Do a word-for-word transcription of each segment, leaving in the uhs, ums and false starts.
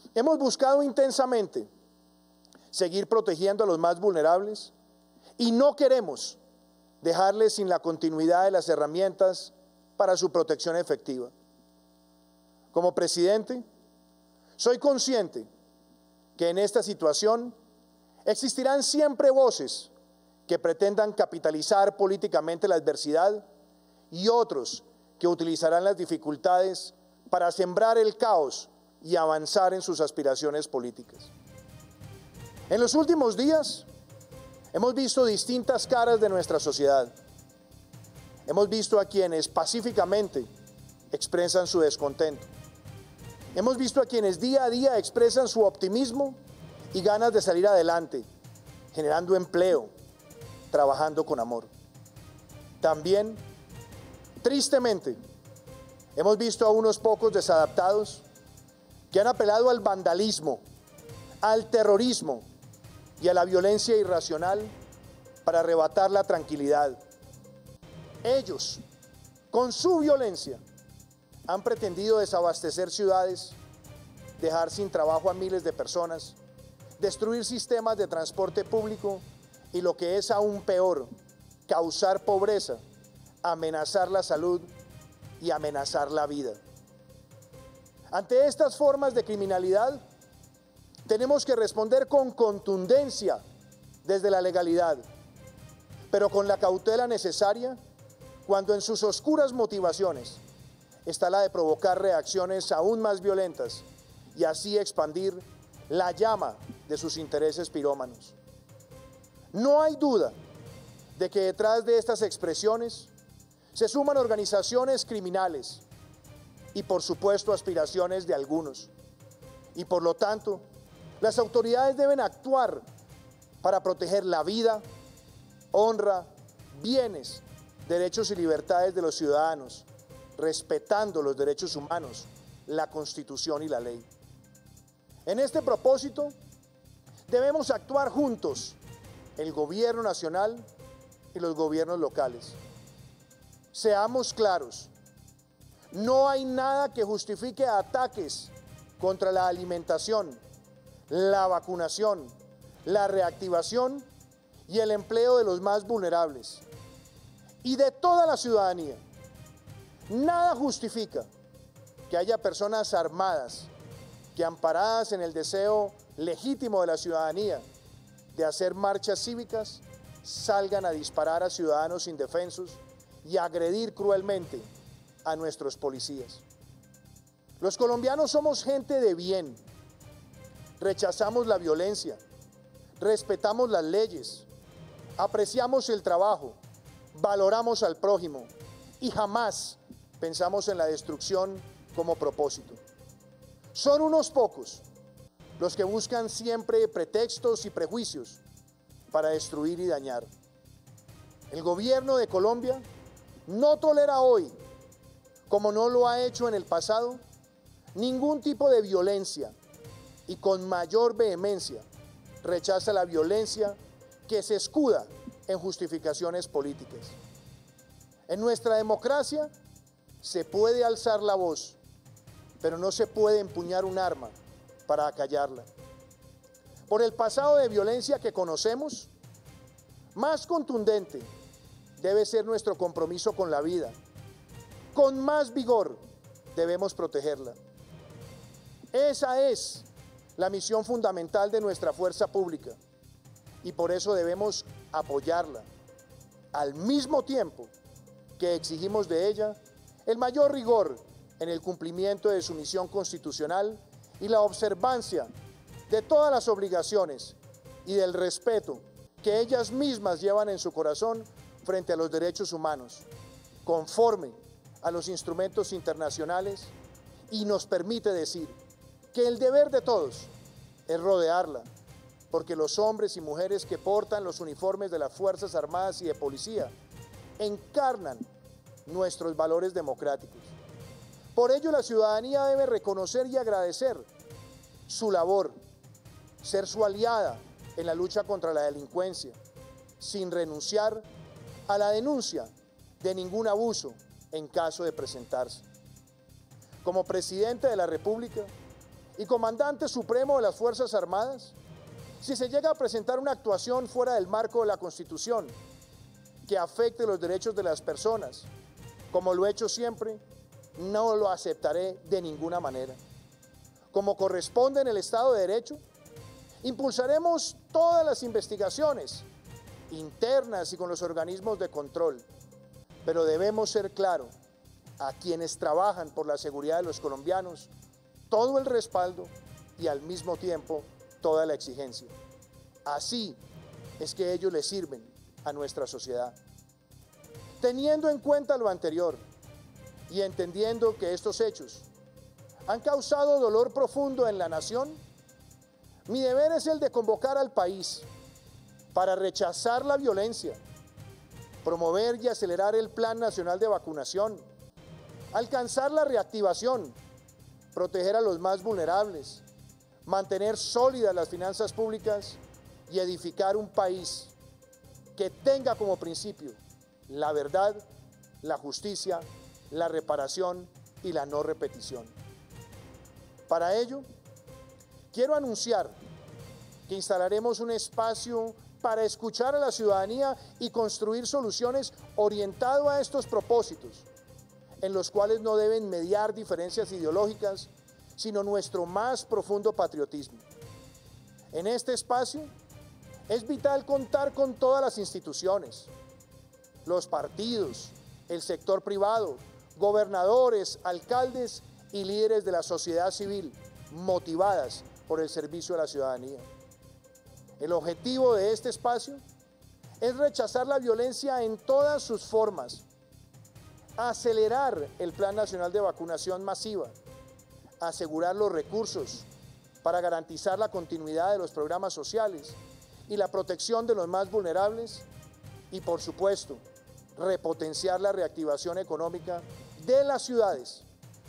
Hemos buscado intensamente seguir protegiendo a los más vulnerables y no queremos dejarles sin la continuidad de las herramientas para su protección efectiva. Como presidente, soy consciente que en esta situación existirán siempre voces que pretendan capitalizar políticamente la adversidad y otros que utilizarán las dificultades para sembrar el caos y avanzar en sus aspiraciones políticas. En los últimos días hemos visto distintas caras de nuestra sociedad. Hemos visto a quienes pacíficamente expresan su descontento. Hemos visto a quienes día a día expresan su optimismo y ganas de salir adelante, generando empleo, trabajando con amor. También, tristemente, hemos visto a unos pocos desadaptados que han apelado al vandalismo, al terrorismo y a la violencia irracional para arrebatar la tranquilidad. Ellos, con su violencia, han pretendido desabastecer ciudades, dejar sin trabajo a miles de personas, destruir sistemas de transporte público y, lo que es aún peor, causar pobreza, amenazar la salud y amenazar la vida. Ante estas formas de criminalidad, tenemos que responder con contundencia desde la legalidad, pero con la cautela necesaria cuando en sus oscuras motivaciones está la de provocar reacciones aún más violentas y así expandir la llama de sus intereses pirómanos. No hay duda de que detrás de estas expresiones se suman organizaciones criminales y, por supuesto, aspiraciones de algunos. Y por lo tanto, las autoridades deben actuar para proteger la vida, honra, bienes, derechos y libertades de los ciudadanos, respetando los derechos humanos, la Constitución y la ley. En este propósito, debemos actuar juntos, el gobierno nacional y los gobiernos locales. Seamos claros, no hay nada que justifique ataques contra la alimentación, la vacunación, la reactivación y el empleo de los más vulnerables y de toda la ciudadanía. Nada justifica que haya personas armadas que, amparadas en el deseo legítimo de la ciudadanía de hacer marchas cívicas, salgan a disparar a ciudadanos indefensos y agredir cruelmente a nuestros policías. Los colombianos somos gente de bien, rechazamos la violencia, respetamos las leyes, apreciamos el trabajo, valoramos al prójimo y jamás pensamos en la destrucción como propósito. Son unos pocos los que buscan siempre pretextos y prejuicios para destruir y dañar. El gobierno de Colombia no tolera hoy, como no lo ha hecho en el pasado, ningún tipo de violencia y con mayor vehemencia rechaza la violencia que se escuda en justificaciones políticas. En nuestra democracia se puede alzar la voz, pero no se puede empuñar un arma para acallarla. Por el pasado de violencia que conocemos, más contundente debe ser nuestro compromiso con la vida. Con más vigor debemos protegerla. Esa es la misión fundamental de nuestra fuerza pública y por eso debemos apoyarla, al mismo tiempo que exigimos de ella el mayor rigor en el cumplimiento de su misión constitucional y la observancia de todas las obligaciones y del respeto que ellas mismas llevan en su corazón frente a los derechos humanos, conforme a los instrumentos internacionales, y nos permite decir que el deber de todos es rodearla, porque los hombres y mujeres que portan los uniformes de las Fuerzas Armadas y de Policía encarnan nuestros valores democráticos. Por ello, la ciudadanía debe reconocer y agradecer su labor, ser su aliada en la lucha contra la delincuencia, sin renunciar a la denuncia de ningún abuso en caso de presentarse. Como presidente de la República, y comandante supremo de las Fuerzas Armadas, si se llega a presentar una actuación fuera del marco de la Constitución que afecte los derechos de las personas, como lo he hecho siempre, no lo aceptaré de ninguna manera. Como corresponde en el Estado de Derecho, impulsaremos todas las investigaciones internas y con los organismos de control, pero debemos ser claros a quienes trabajan por la seguridad de los colombianos, todo el respaldo y al mismo tiempo toda la exigencia. Así es que ellos le sirven a nuestra sociedad. Teniendo en cuenta lo anterior y entendiendo que estos hechos han causado dolor profundo en la nación, mi deber es el de convocar al país para rechazar la violencia, promover y acelerar el Plan Nacional de Vacunación, alcanzar la reactivación, proteger a los más vulnerables, mantener sólidas las finanzas públicas y edificar un país que tenga como principio la verdad, la justicia, la reparación y la no repetición. Para ello, quiero anunciar que instalaremos un espacio para escuchar a la ciudadanía y construir soluciones orientadas a estos propósitos, en los cuales no deben mediar diferencias ideológicas, sino nuestro más profundo patriotismo. En este espacio es vital contar con todas las instituciones, los partidos, el sector privado, gobernadores, alcaldes y líderes de la sociedad civil motivadas por el servicio a la ciudadanía. El objetivo de este espacio es rechazar la violencia en todas sus formas, acelerar el Plan Nacional de Vacunación Masiva, asegurar los recursos para garantizar la continuidad de los programas sociales y la protección de los más vulnerables y, por supuesto, repotenciar la reactivación económica de las ciudades,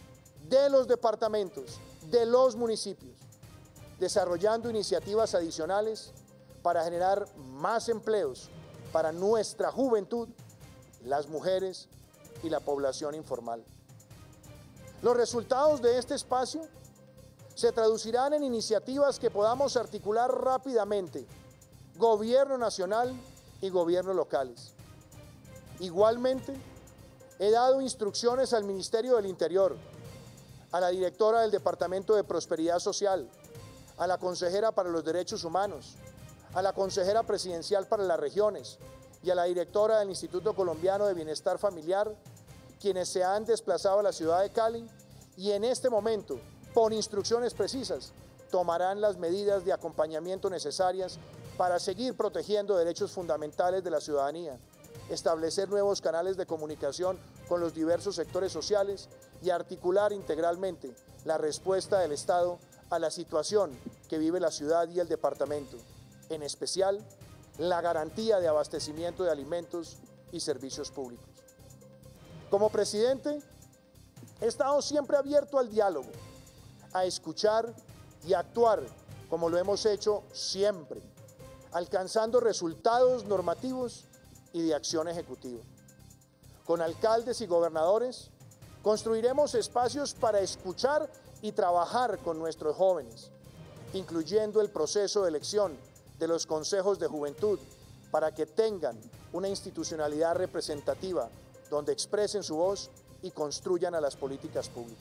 de los departamentos, de los municipios, desarrollando iniciativas adicionales para generar más empleos para nuestra juventud, las mujeres y la población informal. Los resultados de este espacio se traducirán en iniciativas que podamos articular rápidamente, gobierno nacional y gobiernos locales. Igualmente, he dado instrucciones al Ministerio del Interior, a la directora del Departamento de Prosperidad Social, a la consejera para los Derechos Humanos, a la consejera presidencial para las regiones y a la directora del Instituto Colombiano de Bienestar Familiar, quienes se han desplazado a la ciudad de Cali y en este momento, por instrucciones precisas, tomarán las medidas de acompañamiento necesarias para seguir protegiendo derechos fundamentales de la ciudadanía, establecer nuevos canales de comunicación con los diversos sectores sociales y articular integralmente la respuesta del Estado a la situación que vive la ciudad y el departamento, en especial la garantía de abastecimiento de alimentos y servicios públicos. Como presidente, he estado siempre abierto al diálogo, a escuchar y actuar como lo hemos hecho siempre, alcanzando resultados normativos y de acción ejecutiva. Con alcaldes y gobernadores, construiremos espacios para escuchar y trabajar con nuestros jóvenes, incluyendo el proceso de elección de los consejos de juventud para que tengan una institucionalidad representativa donde expresen su voz y construyan a las políticas públicas.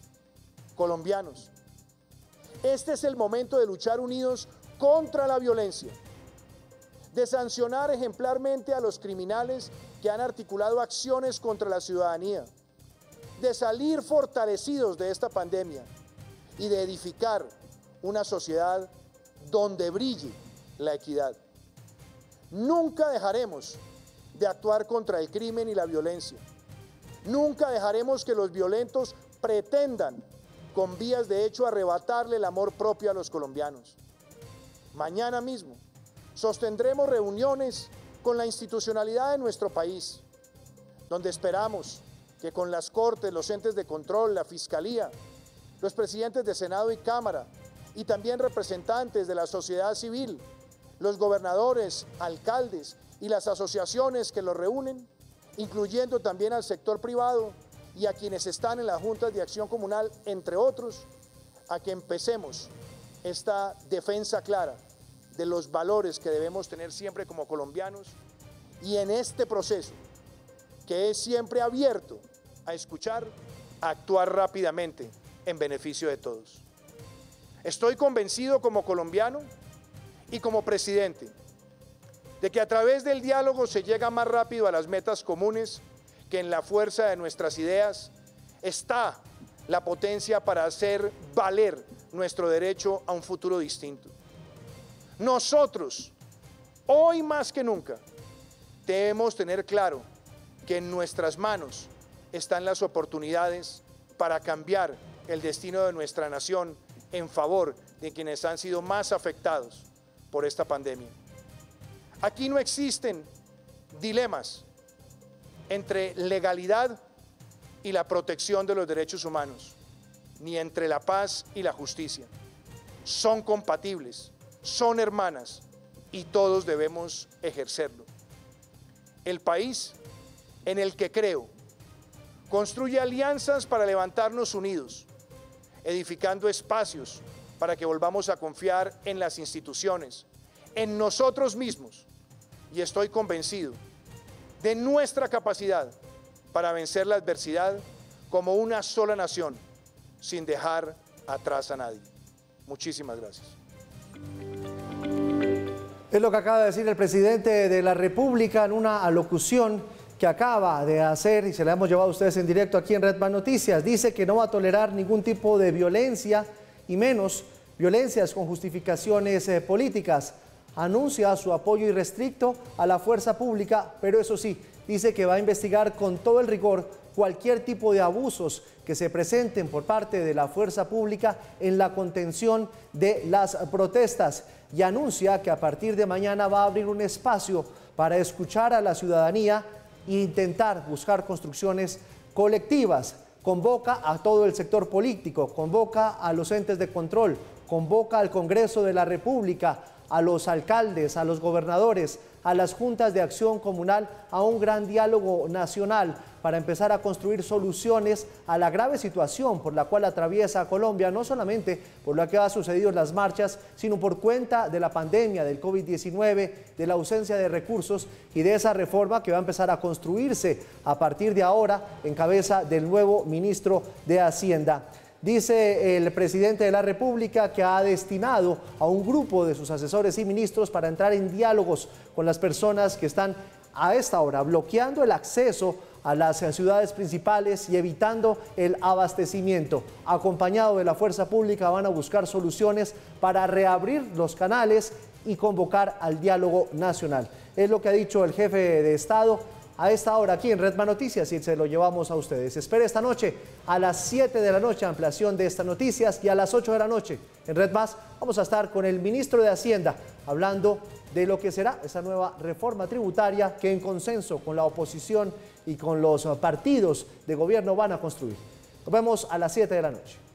Colombianos, este es el momento de luchar unidos contra la violencia, de sancionar ejemplarmente a los criminales que han articulado acciones contra la ciudadanía, de salir fortalecidos de esta pandemia y de edificar una sociedad donde brille la equidad. Nunca dejaremos de actuar contra el crimen y la violencia. Nunca dejaremos que los violentos pretendan, con vías de hecho, arrebatarle el amor propio a los colombianos. Mañana mismo sostendremos reuniones con la institucionalidad de nuestro país, donde esperamos que con las Cortes, los entes de control, la Fiscalía, los presidentes de Senado y Cámara, y también representantes de la sociedad civil, los gobernadores, alcaldes y las asociaciones que los reúnen, incluyendo también al sector privado y a quienes están en las juntas de acción comunal, entre otros, a que empecemos esta defensa clara de los valores que debemos tener siempre como colombianos y en este proceso, que es siempre abierto a escuchar, a actuar rápidamente en beneficio de todos. Estoy convencido como colombiano y como presidente de que a través del diálogo se llega más rápido a las metas comunes, que en la fuerza de nuestras ideas está la potencia para hacer valer nuestro derecho a un futuro distinto. Nosotros, hoy más que nunca, debemos tener claro que en nuestras manos están las oportunidades para cambiar el destino de nuestra nación en favor de quienes han sido más afectados por esta pandemia. Aquí no existen dilemas entre legalidad y la protección de los derechos humanos, ni entre la paz y la justicia. Son compatibles, son hermanas y todos debemos ejercerlo. El país en el que creo construye alianzas para levantarnos unidos, edificando espacios para que volvamos a confiar en las instituciones, en nosotros mismos, y estoy convencido de nuestra capacidad para vencer la adversidad como una sola nación, sin dejar atrás a nadie. Muchísimas gracias. Es lo que acaba de decir el presidente de la República en una alocución que acaba de hacer y se la hemos llevado a ustedes en directo aquí en Red Más Noticias. Dice que no va a tolerar ningún tipo de violencia y menos violencias con justificaciones eh, políticas. Anuncia su apoyo irrestricto a la fuerza pública, pero eso sí, dice que va a investigar con todo el rigor cualquier tipo de abusos que se presenten por parte de la fuerza pública en la contención de las protestas, y anuncia que a partir de mañana va a abrir un espacio para escuchar a la ciudadanía e intentar buscar construcciones colectivas. Convoca a todo el sector político, convoca a los entes de control, convoca al Congreso de la República, a los alcaldes, a los gobernadores, a las juntas de acción comunal, a un gran diálogo nacional para empezar a construir soluciones a la grave situación por la cual atraviesa Colombia, no solamente por lo que ha sucedido en las marchas, sino por cuenta de la pandemia del COVID diecinueve, de la ausencia de recursos y de esa reforma que va a empezar a construirse a partir de ahora en cabeza del nuevo ministro de Hacienda. Dice el presidente de la República que ha destinado a un grupo de sus asesores y ministros para entrar en diálogos con las personas que están a esta hora bloqueando el acceso a las ciudades principales y evitando el abastecimiento. Acompañado de la fuerza pública van a buscar soluciones para reabrir los canales y convocar al diálogo nacional. Es lo que ha dicho el jefe de Estado a esta hora aquí en Red Más Noticias y se lo llevamos a ustedes. Espere esta noche a las siete de la noche ampliación de estas noticias y a las ocho de la noche en Red Más vamos a estar con el ministro de Hacienda hablando de lo que será esa nueva reforma tributaria que en consenso con la oposición y con los partidos de gobierno van a construir. Nos vemos a las siete de la noche.